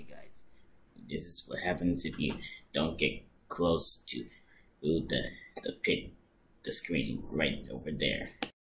guys. This is what happens if you don't get close to the screen right over there.